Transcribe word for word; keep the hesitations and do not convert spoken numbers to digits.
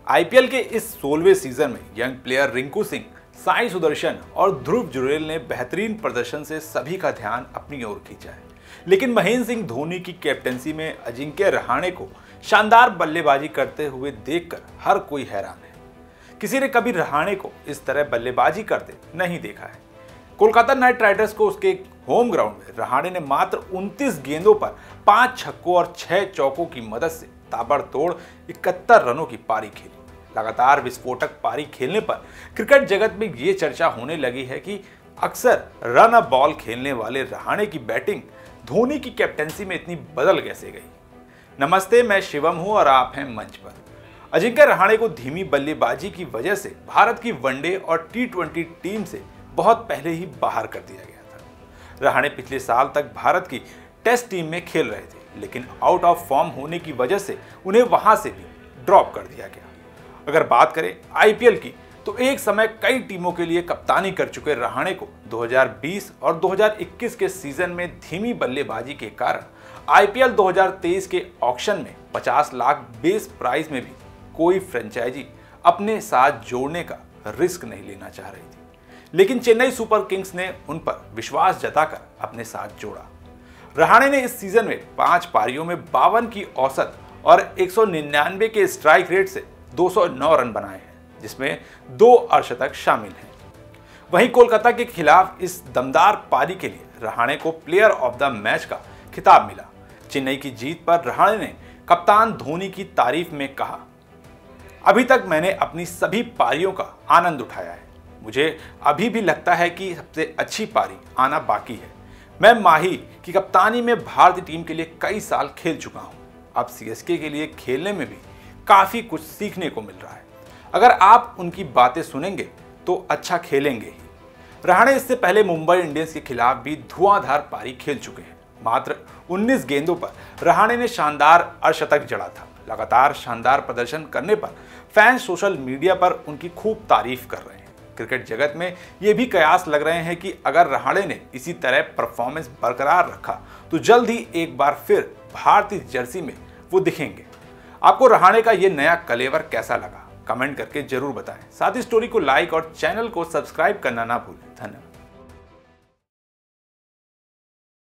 IPL के इस सोलहवें सीजन में यंग प्लेयर रिंकू सिंह, साई सुदर्शन और ध्रुव जुरेल ने बेहतरीन प्रदर्शन से सभी का ध्यान अपनी ओर खींचा है। लेकिन महेंद्र सिंह धोनी की कैप्टनसी में अजिंक्य रहाणे को शानदार बल्लेबाजी करते हुए देखकर हर कोई हैरान है। किसी ने कभी रहाणे को इस तरह बल्लेबाजी करते नहीं देखा है। कोलकाता नाइट राइडर्स को उसके होम ग्राउंड में रहाणे ने मात्र उनतीस गेंदों पर पांच छक्कों और छह चौकों की मदद से ताबड़तोड़ इकहत्तर रनों की पारी खेली। लगातार विस्फोटक पारी खेलने पर क्रिकेट जगत में ये चर्चा होने लगी है कि अक्सर रन अ बॉल खेलने वाले रहाणे की बैटिंग धोनी की कैप्टनसी में इतनी बदल कैसे गई। नमस्ते, मैं शिवम हूं और आप हैं मंच पर। अजिंक्य रहाणे को धीमी बल्लेबाजी की वजह से भारत की वनडे और टी ट्वेंटी टीम से बहुत पहले ही बाहर कर दिया गया था। रहाणे पिछले साल तक भारत की टेस्ट टीम में खेल रहे थे, लेकिन आउट ऑफ फॉर्म होने की वजह से उन्हें वहां से भी ड्रॉप कर दिया गया। अगर बात करें आईपीएल की, तो एक समय कई टीमों के लिए कप्तानी कर चुके रहाणे को दो हज़ार बीस और दो हज़ार इक्कीस के सीजन में धीमी बल्लेबाजी के कारण आईपीएल दो हज़ार तेईस के ऑक्शन में पचास लाख बेस प्राइस में भी कोई फ्रेंचाइजी अपने साथ जोड़ने का रिस्क नहीं लेना चाह रही थी। लेकिन चेन्नई सुपर किंग्स ने उन पर विश्वास जताकर अपने साथ जोड़ा। रहाणे ने इस सीजन में पांच पारियों में बावन की औसत और एक सौ निन्यानवे के स्ट्राइक रेट से दो सौ नौ रन बनाए हैं, जिसमें दो अर्धशतक शामिल हैं। वहीं कोलकाता के खिलाफ इस दमदार पारी के लिए रहाणे को प्लेयर ऑफ द मैच का खिताब मिला। चेन्नई की जीत पर रहाणे ने कप्तान धोनी की तारीफ में कहा, अभी तक मैंने अपनी सभी पारियों का आनंद उठाया है। मुझे अभी भी लगता है कि सबसे अच्छी पारी आना बाकी है। मैं माही की कप्तानी में भारतीय टीम के लिए कई साल खेल चुका हूं। अब सीएसके के लिए खेलने में भी काफी कुछ सीखने को मिल रहा है। अगर आप उनकी बातें सुनेंगे तो अच्छा खेलेंगे ही। रहाणे इससे पहले मुंबई इंडियंस के खिलाफ भी धुआंधार पारी खेल चुके हैं। मात्र उन्नीस गेंदों पर रहाणे ने शानदार अर्धशतक जड़ा था। लगातार शानदार प्रदर्शन करने पर फैंस सोशल मीडिया पर उनकी खूब तारीफ कर रहे हैं। क्रिकेट जगत में ये भी कयास लग रहे हैं कि अगर रहाणे ने इसी तरह परफॉर्मेंस बरकरार रखा तो जल्द ही एक बार फिर भारतीय जर्सी में वो दिखेंगे। आपको रहाणे का ये नया कलेवर कैसा लगा, कमेंट करके जरूर बताएं। साथ ही स्टोरी को लाइक और चैनल को सब्सक्राइब करना ना भूलें। धन्यवाद।